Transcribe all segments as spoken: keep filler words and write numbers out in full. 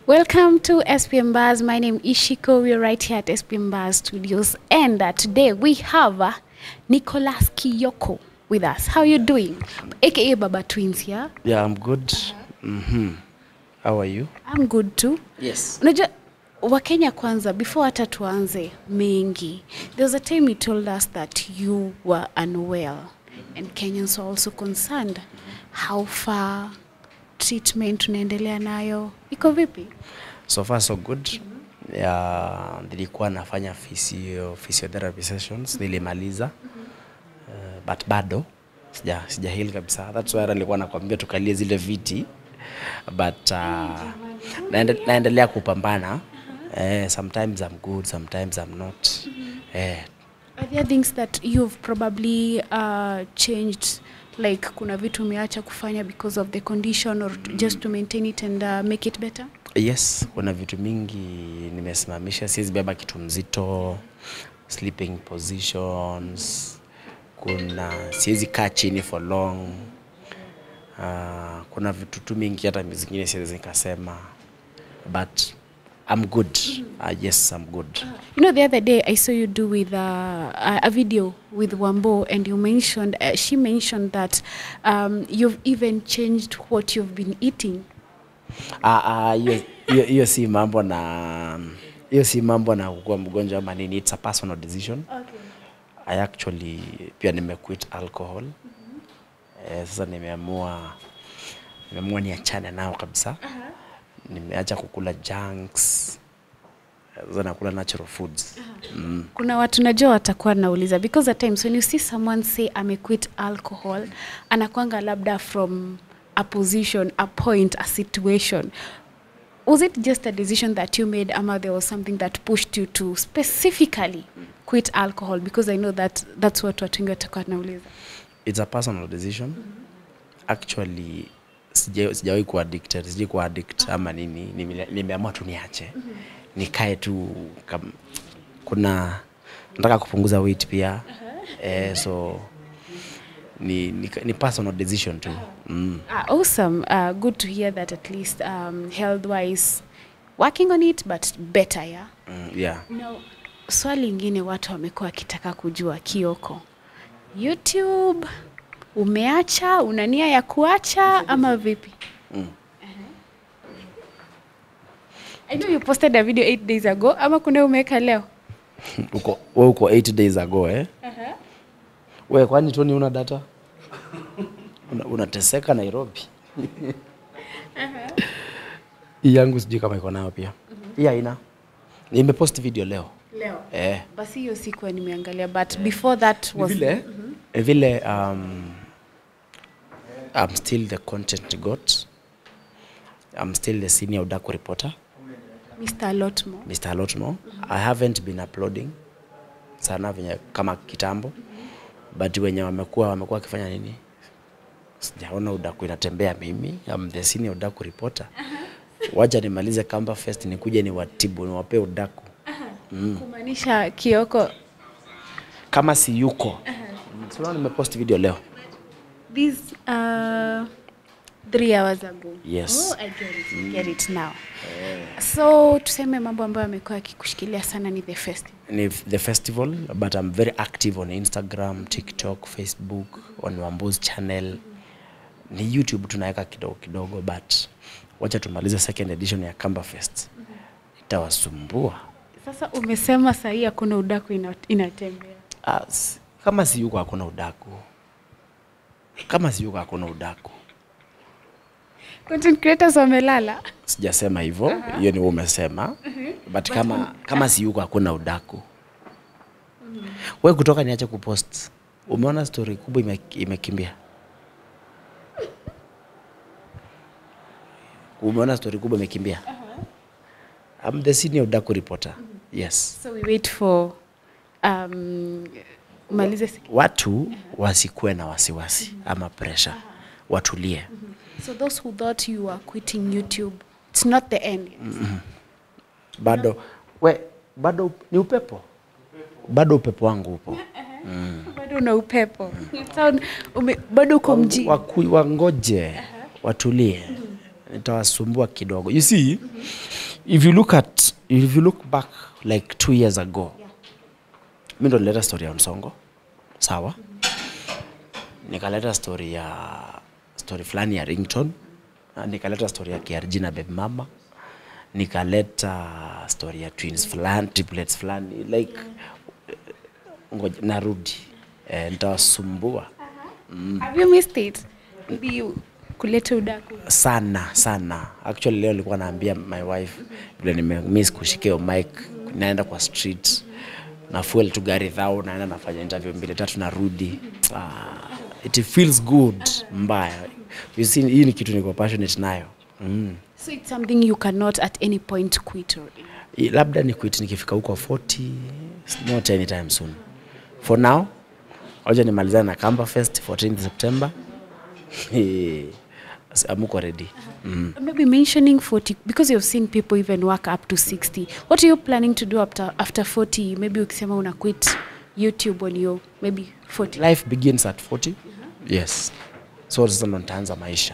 Welcome to S P M Bars. My name is Shiko. We're right here at S P M Bars Studios. And uh, today we have uh, Nicholas Kiyoko with us. How are you doing? A K A Baba Twins here. Yeah, I'm good. Mm-hmm. How are you? I'm good too. Yes. Unajua, Wakenya kwanza, before hata tuanze mengi, there was a time you told us that you were unwell. And Kenyans were also concerned. How far treatment tunaendelea nayo? Iko vipi? So far so good. Mm-hmm. Yeah, nilikuwa nafanya physio physiotherapy sessions, nilimaliza. Uh, but bado sija sija heal kabisa. That's why nilikuwa nakwambia tukalie zile viti. But uh, naende, naendelea kupambana. Uh, sometimes I'm good, sometimes I'm not. Mm-hmm. uh, Are there things that you've probably uh, changed, like kuna vitu umeacha kufanya because of the condition or to, just to maintain it and uh, make it better? Yes, kuna vitu mingi nimesimamisha, siwezi beba kitu mzito, sleeping positions, kuna siwezi kaa chini for long. Uh, kuna vitu tu mingi hata zingine siwezi nikasema, but I'm good. Uh, yes, I'm good. You know, the other day I saw you do with uh, a video with Wambo, and you mentioned, uh, she mentioned that um, you've even changed what you've been eating. Ah, ah, hiyo si mambo na hiyo si mambo na kuwa mgonjwa ama nini. It's a personal decision. Okay. I actually pia nimequit alcohol. Mm-hmm. Eh, sasa nimeamua nimeamua niachane nao kabisa. Uh-huh. Nimeacha kukula junks. Sasa nakula natural foods. Uh-huh. Mm. Kuna watu najua watakuwa nauliza, because at times when you see someone say ame quit alcohol, anakuanga labda from a position, a point, a situation. Was it just a decision that you made, ama there was something that pushed you to specifically quit alcohol? Because I know that that's what watu wengi watakuwa nauliza. It's a personal decision. Mm-hmm. Actually, sijawahi kuwa addicted, sijawahi kuwa addict uh-huh. ama nini, nimeamua tu niache. Mm-hmm. Nikae tu kam, kuna nataka kupunguza weight pia. Uh-huh. Eh, so ni, ni ni personal decision too. Mm. Ah, awesome. Uh, good to hear that at least um, health wise working on it, but better, yeah. Mm, yeah. Now, swali lingine watu wamekuwa wakitaka kujua, Kiyoko, YouTube umeacha, una nia ya kuacha ama vipi? Mm. Uh-huh. I know you posted a video eight days ago, ama kuna umeweka leo? Uko wewe uko eight days ago eh? Uh-huh. Wewe kwani Tony una data? Unateseka una Nairobi. Uh-huh. Yangu sijui kama iko nayo pia. Uh-huh. Hii haina. Nimepost video leo. Leo. Eh. Basi hiyo siku nimeangalia, but yeah. Before that was vile uh-huh. vile um I'm still the content god. I'm still the senior Udaku reporter. Mister Lotmo. Mister Lotmo. Mm-hmm. I haven't been uploading sana venye kama kitambo. Mm-hmm. But wenye wamekuwa wamekuwa wakifanya nini? Sijaona Udaku inatembea mimi. I'm the senior Udaku reporter. Uh-huh. Wacha nimalize Kamba Fest nikuje ni watibu ni wape Udaku. Uh-huh. Mm. Kumaanisha Kiyoko kama si yuko. Uh-huh. So nimepost video leo. This uh three hours ago. Yes. Oh, I get it. I get it now. Uh. So tuseme mambo ambayo amekuwa akikushikilia sana ni the festival. Ni the festival, but I'm very active on Instagram, TikTok, Facebook, on Wambo's channel. Mm-hmm. Ni YouTube tunaweka kidogo kidogo, but wacha tumalize second edition ya Kamba Fest. Mm-hmm. Itawasumbua. Sasa umesema sahi hakuna Udaku inatembea. As kama si yuko hakuna Udaku. Kama si yuko hakuna Udaku. Content creators wamelala. Sijasema hivyo, hiyo uh-huh. ni wewe umesema. Uh-huh. But, But kama um, kama si yuko hakuna Udaku. Uh-huh. Wewe kutoka niache kupost. Umeona story kubwa ime, imekimbia? Umeona story kubwa imekimbia? Uh-huh. I'm the senior Udaku reporter. Uh-huh. Yes. So we wait for um malize watu uh-huh. wasikue na wasiwasi uh-huh. ama pressure. Uh-huh. Watulie. Uh-huh. So those who thought you were quitting YouTube, it's not the end. Mm-hmm. Bado we bado ni upepo. Bado upepo wangu upo. Mm. Bado una upepo. Mm. Sound ume, bado uko mji. Wangoje. Uh-huh. Watulie. Mm-hmm. nitawasumbua kidogo. You see, mm-hmm. if you look at if you look back like two years ago, yeah. mimi ndo nileta story ya Msongo, sawa? Mm-hmm. Nikaleta story ya story fulani ya Ringtone, nikaleta story ya K R G na Baby Mama, nikaleta story ya twins fulani, triplets fulani, like ngoja narudi, eh, nitawasumbua. Mm. Have you missed it? Maybe you kuleta udaku sana sana. Actually leo nilikuwa naambia my wife vile nime miss kushikeo mic, naenda kwa street na fuel tu gari thao, naenda nafanya interview mbili tatu narudi. Ah, it feels good mbaya. You see, hii ni kitu niko passionate nayo. Mm. So it's something you cannot at any point quit or labda ni quit nikifika huko forty, not anytime soon. For now, hoja nimalizana na Kamba Fest fourteenth September. I'm ready. Mm. Maybe mentioning forty, because you've seen people even work up to sixty. What are you planning to do after after forty? Maybe ukisema una quit YouTube when you maybe forty. Life begins at forty. Uh-huh. Yes. So sasa ndo nitaanza maisha.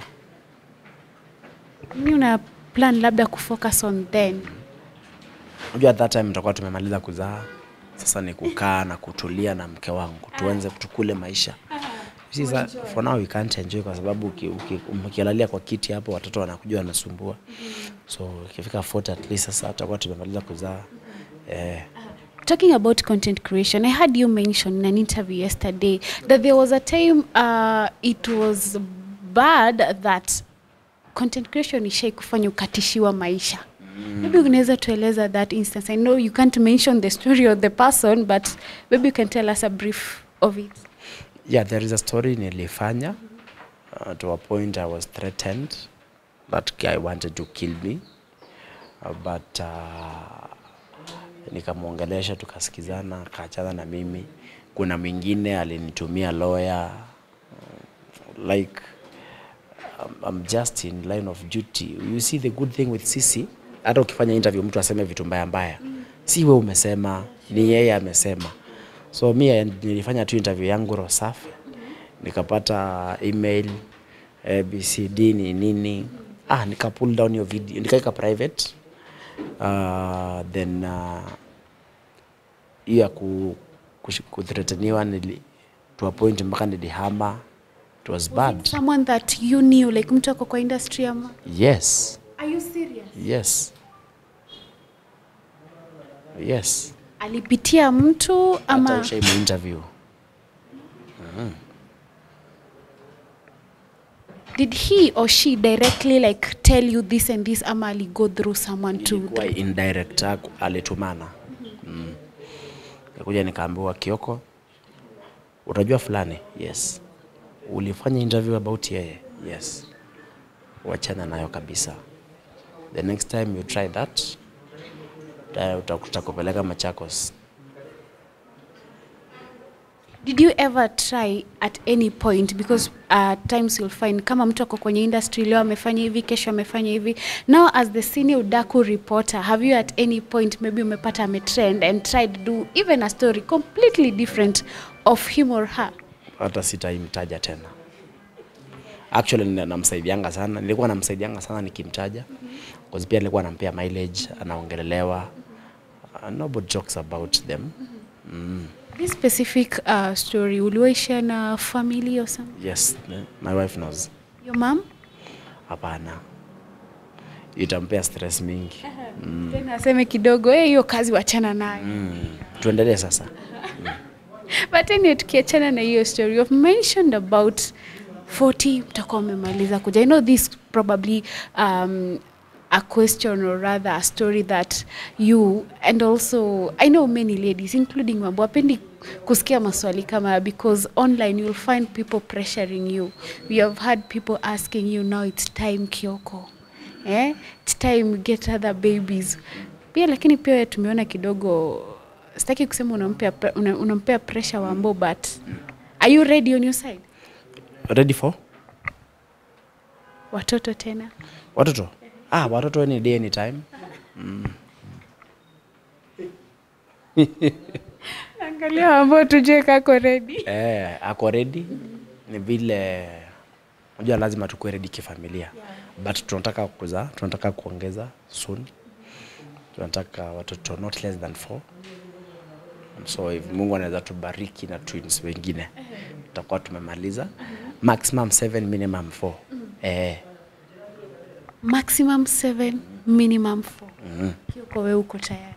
Mimi una plan labda kufocus on then. Unajua at that time tutakuwa tumemaliza kuzaa. Sasa ni kukaa na kutulia na mke wangu. Tuanze tukule maisha. See, for now we can't enjoy kwa sababu ukilalia kwa kiti hapo watoto wanakuja wanasumbua. So ikifika forty at least sasa tutakuwa tumemaliza kuzaa. Eh. Talking about content creation, I heard you mention in an interview yesterday that there was a time uh, it was bad that content creation ishai kufanya ukatishiwa maisha. Mm. Maybe unaweza tueleza that instance. I know you can't mention the story of the person, but maybe you can tell us a brief of it. Yeah, there is a story nilifanya. Uh, to a point I was threatened. That guy wanted to kill me. Uh, but uh, nikamuongelesha, tukasikizana, akaachana na mimi. Kuna mwingine alinitumia lawyer. Uh, like, um, I'm just in line of duty. You see the good thing with Sisi, hata ukifanya interview mtu aseme vitu mbaya mbaya. Si wewe umesema, ni yeye amesema. So mimi nilifanya tu interview yangu roho safi. Nikapata email A B C D ni nini. Ah, nika pull down your video, nikaika private. Uh, then uh, iya ku kuthreateniwa nili to a point mpaka nilihama. It was bad. Was it someone that you knew, like mtu ako kwa industry ama? Yes. Are you serious? Yes. Yes. Alipitia mtu ama hata ushaimi interview. Mm. Did he or she directly like tell you this and this ama ali go through someone to? Ilikuwa indirect, alitumana. Mm. Nikakuja nikaambiwa, Kioko, utajua fulani? Yes. Ulifanya interview about yeye? Yes. Wachana nayo kabisa. The next time you try that, utakupeleka Machakos. Did you ever try at any point, because at uh, times you'll find kama mtu ako kwenye industry leo amefanya hivi, kesho amefanya hivi. Now as the senior udaku reporter, have you at any point maybe umepata ame trend and tried to do even a story completely different of him or her? Hata sitaimtaja tena. Actually namsaidianga sana, nilikuwa namsaidianga sana nikimtaja. Mm-hmm. Kwa pia nilikuwa nampea mileage, anaongelelewa. Uh, nobody jokes about them. Mm. This specific uh, story, uliwaisha na family or something? Yes, my wife knows. Your mom? Hapana. Itampea stress mingi. Mm. Tena aseme kidogo, eh, hiyo kazi wachana nayo. Mm. Tuendelee sasa. Mm. But anyway, tukiachana na hiyo story, you've mentioned about forty mtakuwa mmemaliza kuja. I know this probably um, a question or rather a story that you and also I know many ladies including mambo wapendi kusikia maswali kama, because online you'll find people pressuring you. We have had people asking you, now it's time Kioko. Eh? It's time get other babies. Pia lakini pia tumeona kidogo, sitaki kusema unampea una, unampea pressure wambo, but are you ready on your side? Ready for? Watoto tena? Watoto? Ah, watoto any day, any time. Mm. Angalia ambao tujue kako ready. Eh, ako ready. Ni vile unajua lazima tukue ready kifamilia. Yeah. but tunataka kuza tunataka kuongeza soon. Tunataka watoto not less than four. So if Mungu anaweza tubariki na twins wengine, tutakuwa tumemaliza. Maximum seven, minimum four. Eh. Maximum seven, minimum four. Mm. Hiyo kwa wewe uko tayari?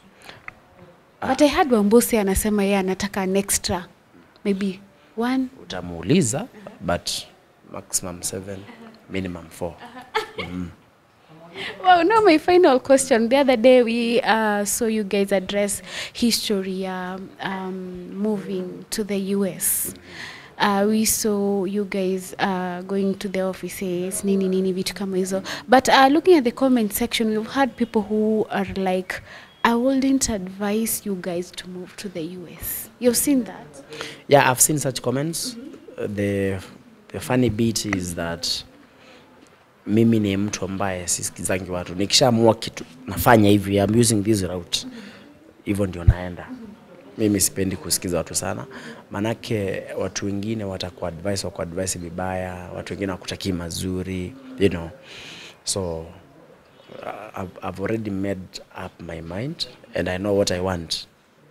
Ah. But I heard Wambusi anasema yeye anataka an extra. Maybe one. Utamuuliza, but maximum seven, minimum four. Mm. Well, now my final question. The other day we uh, saw you guys address history um, um, moving to the U S. Uh, we saw you guys uh, going to the offices, nini nini vitu kama hizo. But uh, looking at the comment section, we've had people who are like, I wouldn't advise you guys to move to the U S. You've seen that? Yeah, I've seen such comments. Mm-hmm. uh, the the funny bit is that mimi ni mtu ambaye sisikizangi watu. Nikishaamua kitu nafanya hivi, I'm using this route. Hivyo ndio naenda. Mimi sipendi kusikiza watu sana. Manake watu wengine wataku advice wako advice vibaya, watu wengine wakutaki mazuri, you know. So uh, I've, I've already made up my mind and I know what I want.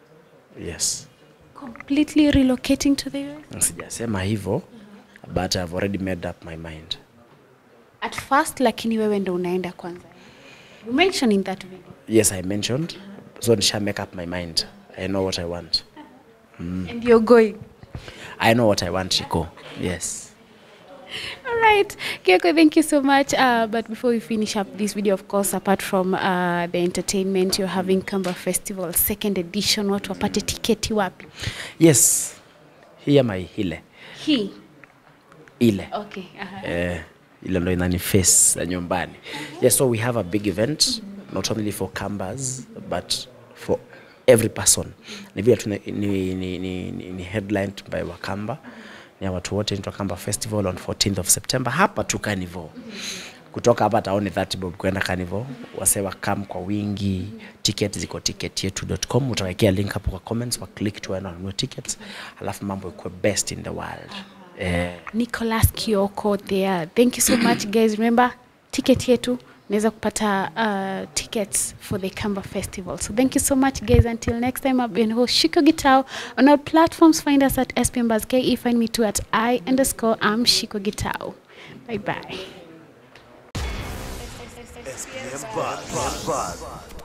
Yes. Completely relocating to the U S? Sijasema hivyo, but I've already made up my mind. At first, lakini wewe ndo unaenda kwanza. You mentioned in that video. Yes, I mentioned. So I shall make up my mind. I know what I want. Mm. And you're going? I know what I want, Chico. Yes. All right. Kioko, thank you so much. Uh, but before we finish up this video, of course, apart from uh, the entertainment, you're having Kamba Festival second edition. Watu wapate tiketi wapi? Yes. Here my hile. He? Ile. Okay. Uh-huh. Eh, ile ndo inani face la nyumbani. Yes, so we have a big event, mm-hmm. not only for Kambas, but for every person. Ni vile tu ni, ni, ni, ni, ni headlined by Wakamba. Ni watu wote into Kamba Festival on fourteenth of September hapa tu Carnival. Kutoka hapa taoni thirty bob kwenda Carnival. Wase wakam kwa wingi. Ticket ziko ticket yetu dot com. Utawekea link hapo kwa comments, wa click to earn no tickets. Alafu mambo ikuwe best in the world. Eh. Nicholas Kioko there. Thank you so much guys. Remember ticket yetu naweza kupata uh, tickets for the Kamba Festival. So thank you so much guys. Until next time, I've been host Shiko Gitao. On our platforms, find us at S P M Buzz K E. Find me too at I underscore I'm Shiko Gitao. Bye bye. S P M Buzz.